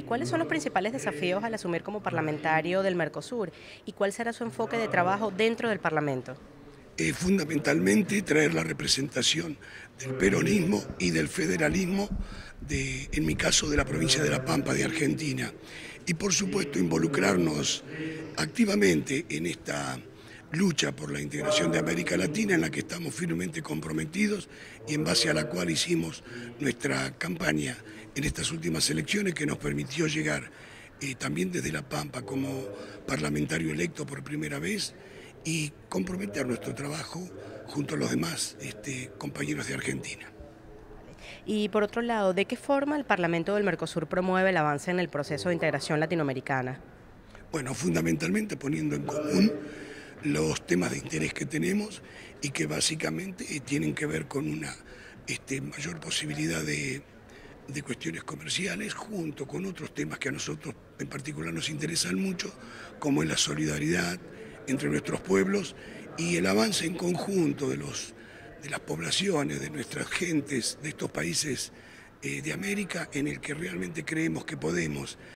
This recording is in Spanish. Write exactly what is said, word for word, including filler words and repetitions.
¿cuáles son los principales desafíos al asumir como parlamentario del Mercosur y cuál será su enfoque de trabajo dentro del Parlamento? Eh, fundamentalmente traer la representación del peronismo y del federalismo, de, en mi caso de la provincia de La Pampa, de Argentina. Y por supuesto involucrarnos activamente en esta lucha por la integración de América Latina, en la que estamos firmemente comprometidos y en base a la cual hicimos nuestra campaña en estas últimas elecciones, que nos permitió llegar eh, también desde La Pampa como parlamentario electo por primera vez, y comprometer nuestro trabajo junto a los demás este, compañeros de Argentina. Y por otro lado, ¿de qué forma el Parlamento del Mercosur promueve el avance en el proceso de integración latinoamericana? Bueno, fundamentalmente poniendo en común los temas de interés que tenemos y que básicamente eh, tienen que ver con una este, mayor posibilidad de, de cuestiones comerciales, junto con otros temas que a nosotros en particular nos interesan mucho, como es la solidaridad entre nuestros pueblos y el avance en conjunto de, los, de las poblaciones, de nuestras gentes, de estos países eh, de América, en el que realmente creemos que podemos